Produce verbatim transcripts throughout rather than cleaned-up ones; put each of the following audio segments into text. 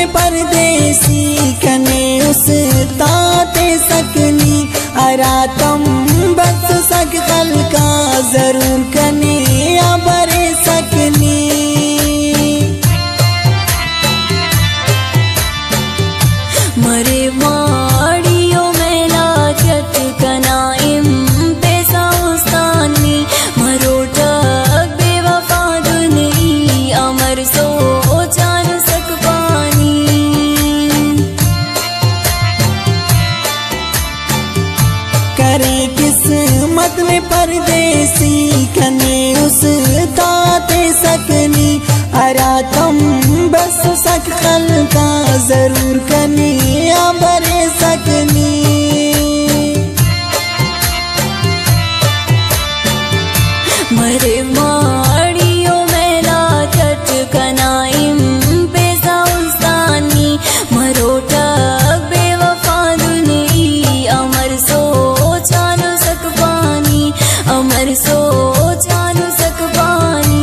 में परदेसी कने उस ताते सकनी अरातम बस सक कल का जरूर कने अबरे सकनी मरे वाड़ियों में लाजत कनाइम पैसा उस्तानी मरोट बेवफा दुनी अमर सो चार सक पानी करे किस्मत में परदेसी कने उस ताते सकनी अरातम बस सक कल का जरूर कनी अबरे सकनी मरे माड़ियों में लाजत कनाइम पैसा उस्तानी मरोट बेवफा दुनी अमर सो चालू सक पानी अमर सो चालू सक पानी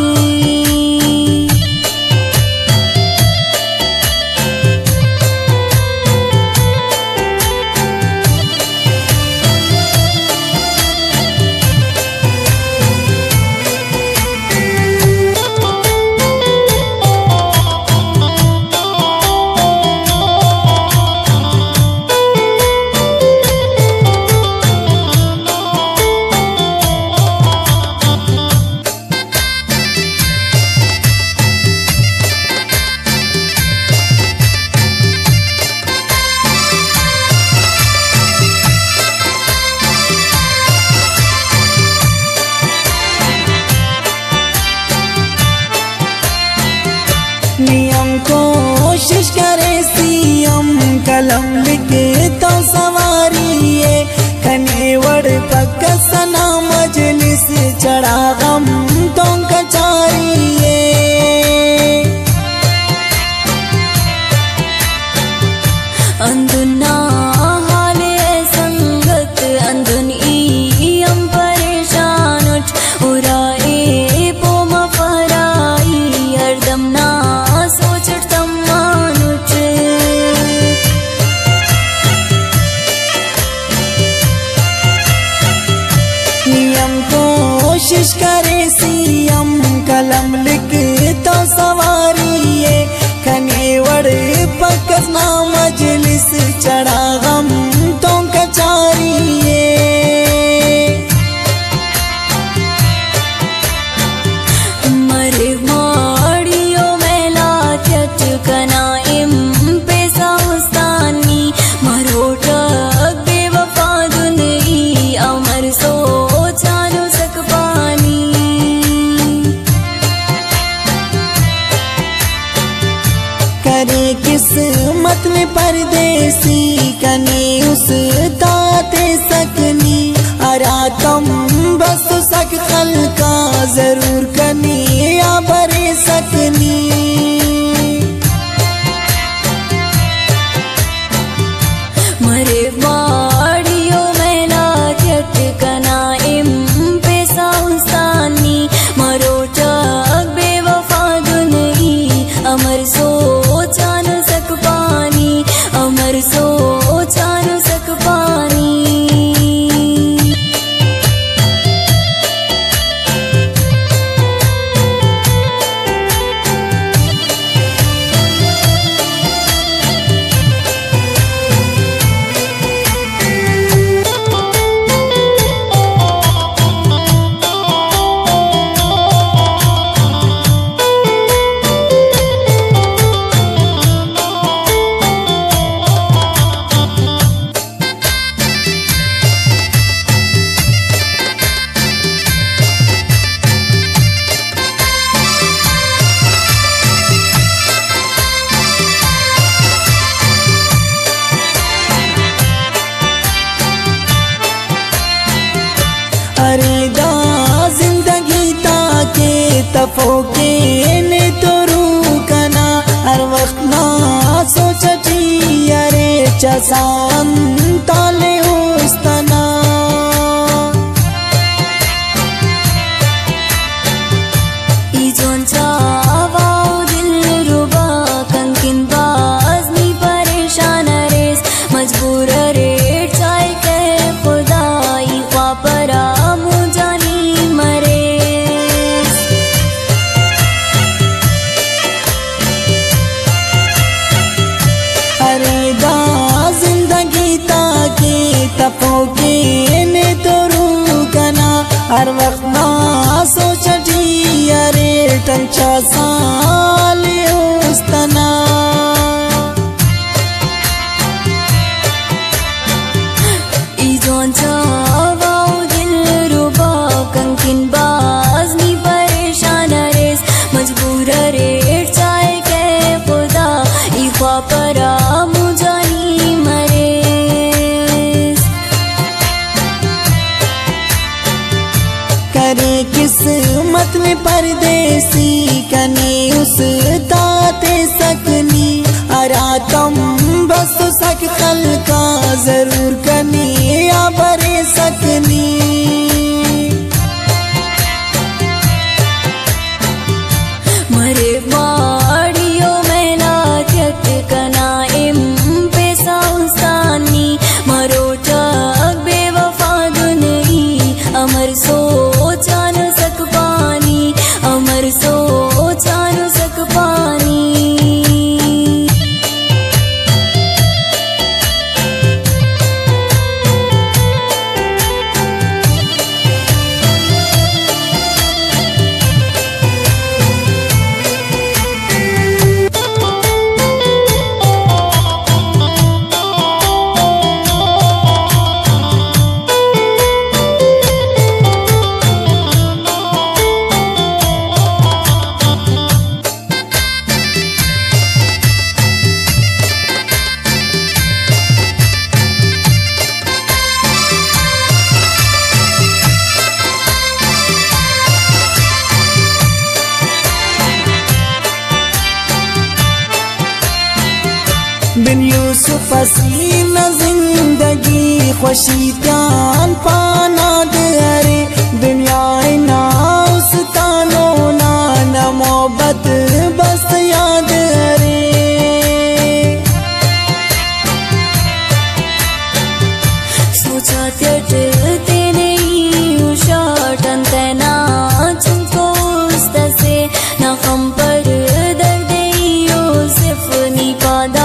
नियम कोशिश करे सीएम कलम लिखे तो सवारिए कनेवड़ पक सना मजलिस चढ़ा गम तो कचारिए अंधुना हाले संगत अंधुन ई हम परेशान उठ उराए पोम फराई हरदम ना कोशिश करे सीएम कलम लिखे तो सवारिए कनेवड़ पकना मजलिस चढ़ा गम तो कचारिए मरे माड़ियों में लाजत कनाइम पैसा उस्तानी मरोट बेवफा दुनी अमर सो चालू सक पानी करे किस्मत में परदेसी कने उस ताते सकनी अरातम बस सक कल का जरूर कनी अबरे सकनी मरे वाड़ियों में लाजत कनाइम पैसा उस्तानी मरोट बेवफा दुनी अमर सो चालू सक पानी अमर सो चालू सक पानी तफो के ने तो रूकना हर वक्त ना सोचती अरे चसान ताले उस्तना इजोन चावाओ दिल रुबा कंकिन बा हर वक्त ना सोचती अरे टंचा साले उस्तना इजोन चावाओ दिल रुबा कंकिन बाज नी परेशान रेस मजबूर रेट चाहे के खुदा इख्वा परा मुजानी मरे करे किस्मत में परदेसी कने उस ताते सकनी अरातम बस सक कल का जरूर कनी या बरे सकनी मरे बाड़ियों में लात्यक कना इम पेसा उस्तानी मरो टक बेवफा दुनई अमर सोचा न सक पानी अमर सोचा न सक पानी बिन यूसुफ हसीना जिंदगी खुशी त्यान पाना दरे दुनिया ना उस्तानो ना न मोहब्बत बस याद रे सोचा त्यट तेने उशाटन तेना चुनको उस्तसे ना कम पर दर्द यूसुफ नी पादा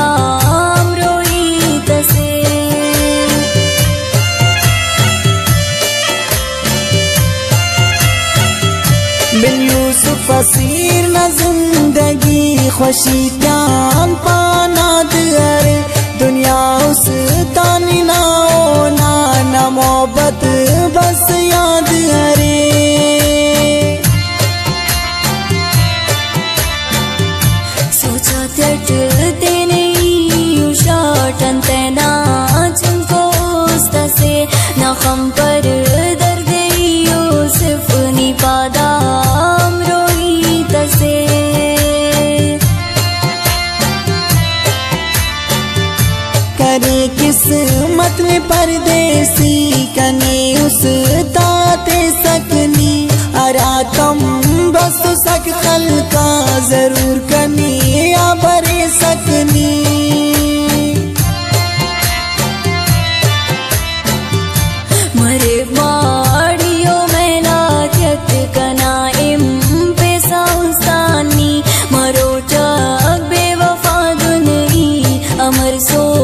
बिन यूसुफ हसीर न जिंदगी खुशी त्यान पाना दरे दुनिया उस तानी ना ना न मोहब्बत बस याद रे सोचा त्यट तेने उशाटन तेना चुनको उस्तसे ना कम पर दर्द यूसुफ नी पादा करे किस्मत में परदेसी कने उस ताते सकनी अरातम बस सक कल का जरूर कनी या बरे सकनी मरे बाड़ियों में लात्यक कना इम पेसा उस्तानी मरो टक बेवफा दुनई अमर सो